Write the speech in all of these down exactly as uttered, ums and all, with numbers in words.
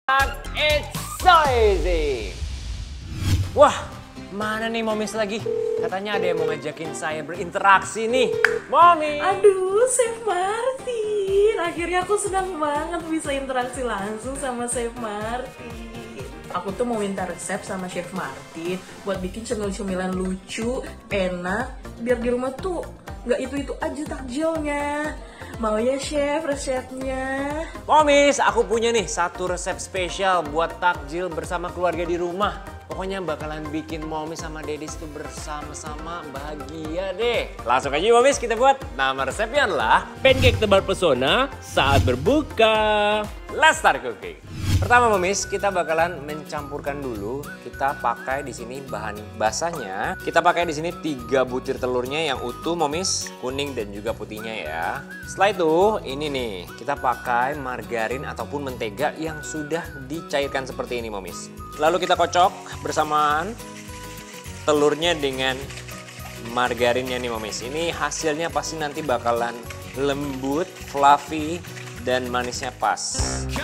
It's so easy. Wah, mana nih Momis lagi? Katanya ada yang mau ngajakin saya berinteraksi nih. Momis. Aduh, Chef Martin. Akhirnya aku senang banget bisa interaksi langsung sama Chef Martin. Aku tuh mau minta resep sama Chef Martin buat bikin cemil-cemilan lucu, enak, biar di rumah tuh nggak itu-itu aja takjilnya. Mau ya Chef resepnya? Momis, aku punya nih satu resep spesial buat takjil bersama keluarga di rumah. Pokoknya bakalan bikin Momis sama Dedis tuh bersama-sama bahagia deh. Langsung aja Momis kita buat. Nama resepnya adalah pancake tebar pesona saat berbuka. Let's start cooking. Pertama Momis, kita bakalan mencampurkan dulu. Kita pakai di sini bahan basahnya. Kita pakai di sini tiga butir telurnya yang utuh Momis, kuning dan juga putihnya ya. Setelah itu, ini nih, kita pakai margarin ataupun mentega yang sudah dicairkan seperti ini Momis. Lalu kita kocok bersamaan telurnya dengan margarinnya nih Momis. Ini hasilnya pasti nanti bakalan lembut, fluffy dan manisnya pas.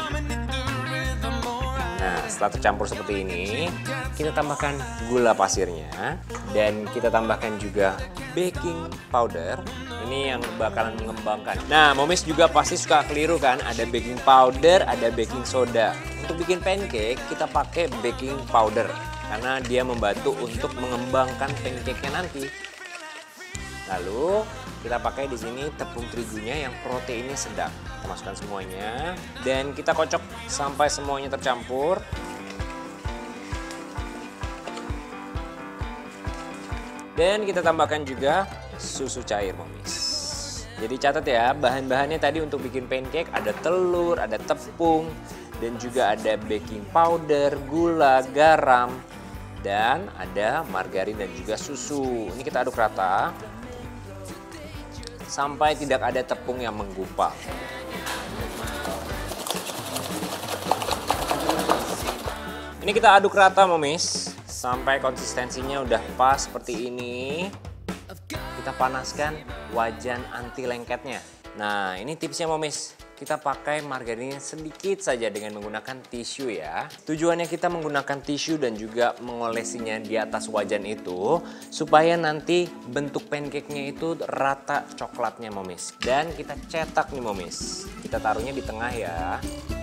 Nah, setelah tercampur seperti ini, kita tambahkan gula pasirnya dan kita tambahkan juga baking powder. Ini yang bakalan mengembangkan. Nah, Momis juga pasti suka keliru kan, ada baking powder, ada baking soda. Untuk bikin pancake, kita pakai baking powder karena dia membantu untuk mengembangkan pancake-nya nanti. Lalu kita pakai di sini tepung terigunya yang proteinnya sedang. Kita masukkan semuanya dan kita kocok sampai semuanya tercampur. Dan kita tambahkan juga susu cair Momis. Jadi catat ya, bahan-bahannya tadi untuk bikin pancake ada telur, ada tepung, dan juga ada baking powder, gula, garam, dan ada margarin dan juga susu. Ini kita aduk rata sampai tidak ada tepung yang menggumpal. Ini kita aduk rata Momis sampai konsistensinya udah pas seperti ini. Kita panaskan wajan anti lengketnya. Nah, ini tipsnya Momis. Kita pakai margarinnya sedikit saja dengan menggunakan tisu ya. Tujuannya kita menggunakan tisu dan juga mengolesinya di atas wajan itu supaya nanti bentuk pancake-nya itu rata coklatnya Momis. Dan kita cetak nih Momis. Kita taruhnya di tengah ya.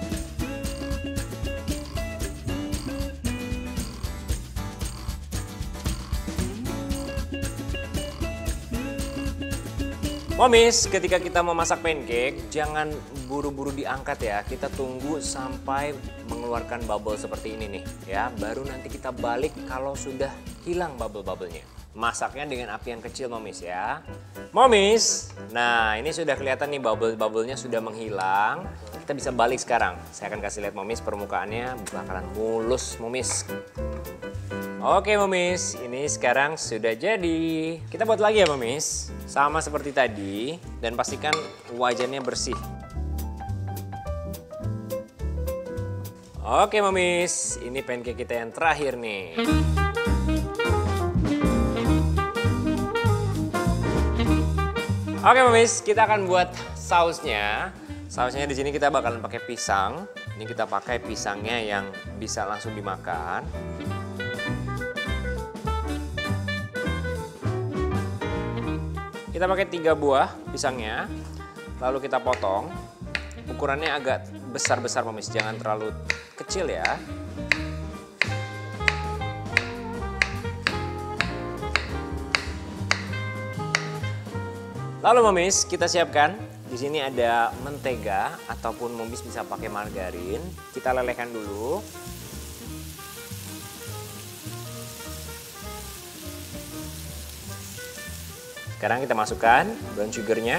Momis, ketika kita memasak pancake, jangan buru-buru diangkat ya. Kita tunggu sampai mengeluarkan bubble seperti ini nih ya. Baru nanti kita balik kalau sudah hilang bubble-bubblenya. Masaknya dengan api yang kecil Momis ya. Momis, nah ini sudah kelihatan nih bubble-bubblenya sudah menghilang. Kita bisa balik sekarang. Saya akan kasih lihat Momis, permukaannya bakalan mulus Momis. Oke Momis, ini sekarang sudah jadi. Kita buat lagi ya Momis. Sama seperti tadi dan pastikan wajannya bersih. Oke Momis, ini pancake kita yang terakhir nih. Oke Momis, kita akan buat sausnya. Sausnya di sini kita bakalan pakai pisang. Ini kita pakai pisangnya yang bisa langsung dimakan. Kita pakai tiga buah pisangnya, lalu kita potong. Ukurannya agak besar-besar Momis, jangan terlalu kecil ya. Lalu Momis, kita siapkan. Di sini ada mentega ataupun Momis bisa pakai margarin. Kita lelehkan dulu. Sekarang kita masukkan brown sugarnya.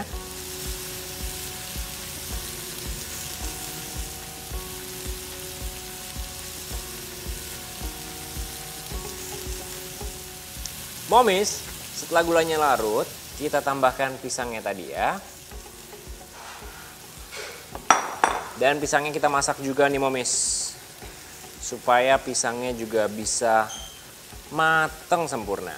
Momis, setelah gulanya larut, kita tambahkan pisangnya tadi ya. Dan pisangnya kita masak juga nih Momis. Supaya pisangnya juga bisa mateng sempurna.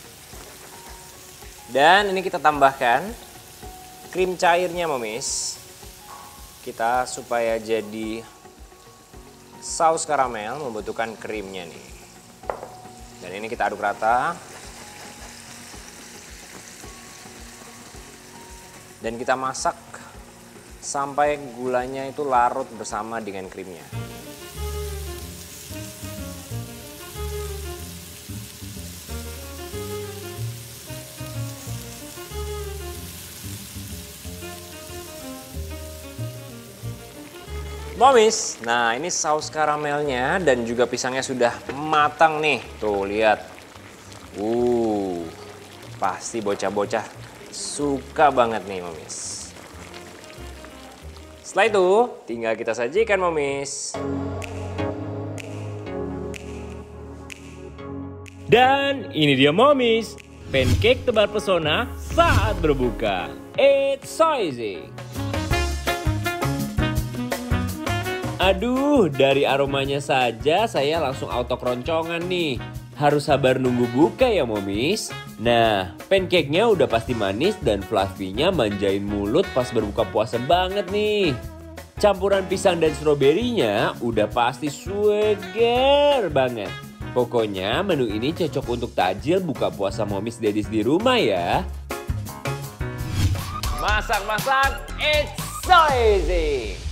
Dan ini kita tambahkan krim cairnya Momis. Kita supaya jadi saus karamel membutuhkan krimnya nih. Dan ini kita aduk rata. Dan kita masak sampai gulanya itu larut bersama dengan krimnya. Momis, nah ini saus karamelnya dan juga pisangnya sudah matang nih. Tuh lihat. Uh, pasti bocah-bocah suka banget nih Momis. Setelah itu tinggal kita sajikan Momis. Dan ini dia Momis, pancake tebar pesona saat berbuka. It's so easy. Aduh, dari aromanya saja saya langsung auto keroncongan nih. Harus sabar nunggu buka ya Momis. Nah, pancake-nya udah pasti manis dan fluffy-nya manjain mulut pas berbuka puasa banget nih. Campuran pisang dan stroberinya udah pasti swagger banget. Pokoknya menu ini cocok untuk takjil buka puasa Momis Daddies di rumah ya. Masak-masak, it's so easy.